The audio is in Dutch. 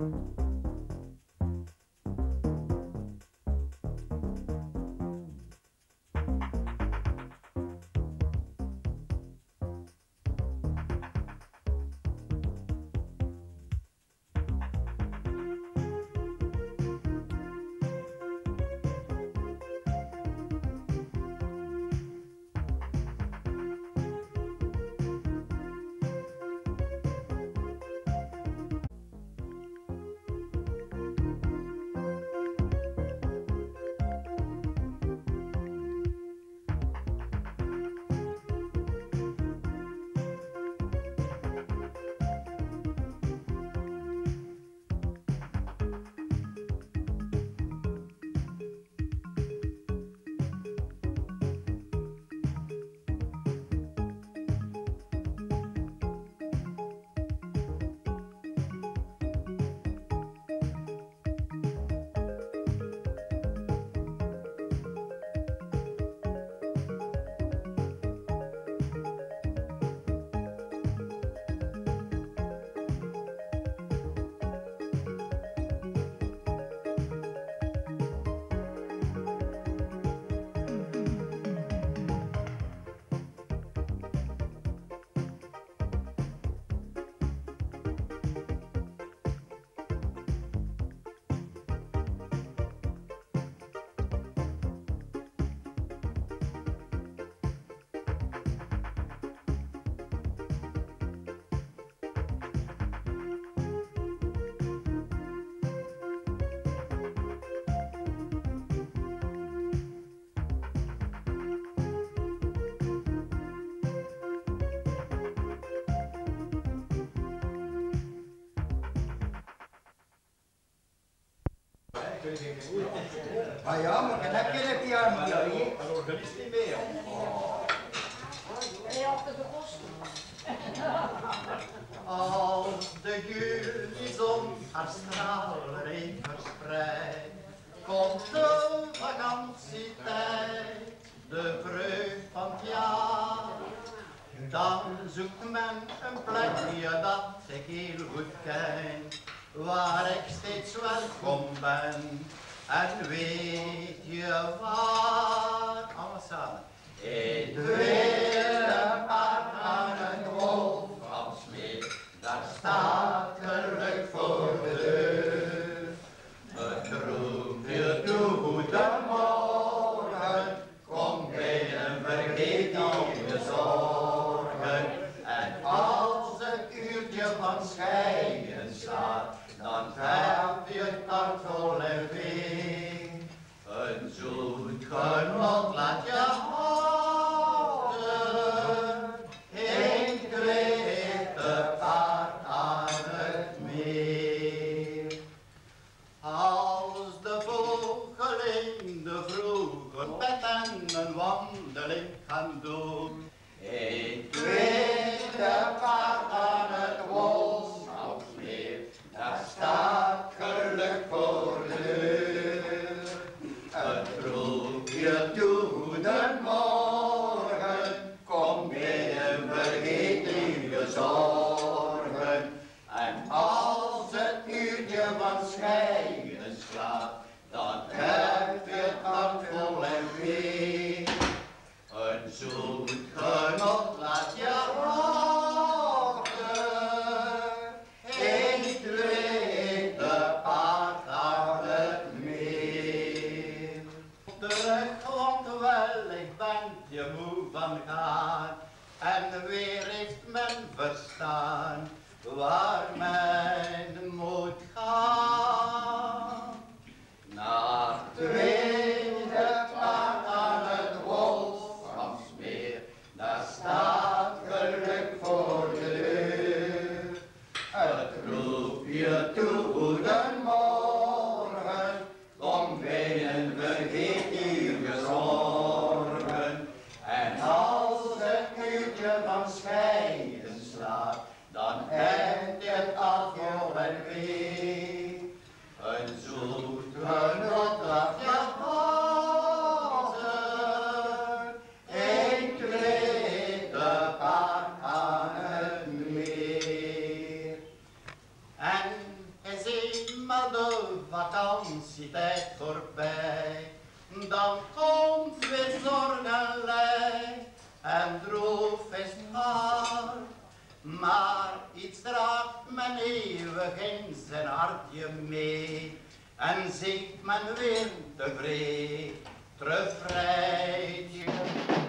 Ah ja, maar heb je het jaar niet alleen? Een organist niet meer. Nee, achter de kosten. Als de juli zon haar stralen verspreidt, komt de vakantietijd, de vreugd van het jaar. Dan zoekt men een plekje dat ik heel goed ken, waar ik steeds welkom ben. En weet je waar? Allemaal samen. In het Weerpark aan het Wolframsmeer, daar staat geluk voor de deur. Het roept je toe, goedemorgen, kom binnen, vergeet niet je zorgen. En als het uurtje van scheiden slaat, dan heb je het hart vol en ving. Een zoet genot laat je houden, in het witte paard aan het meer. Als de vogeling de vroege pet en een wandeling gaan doen, in het witte paard aan het Wolframsmeer, daar staat geluk voor de deur. Het roept je toe, goedemorgen, kom binnen, vergeet niet je zorgen. En als het uurtje van scheiden slaat, dan heb je het hart vol en weer. Een zoet genot laat je wachten, in het witte paard aan het meer. Terug, want wellicht bent je moe van gaan, en weer heeft men verstaan waar men moet gaan. Naar het witte paard aan het Wolframsmeer, daar staat geluk voor de deur. Het roept je toe, goedemorgen, kom binnen, vergeet niet je zorgen. En als het uurtje van scheiden slaat, dan heb je het afval en weer. Een zoet genot laat je wachten, in het witte paard aan het meer. En is geloof is hard, maar iets draagt men eeuwig in zijn hartje mee. En zingt men weer tevreden, refreintje.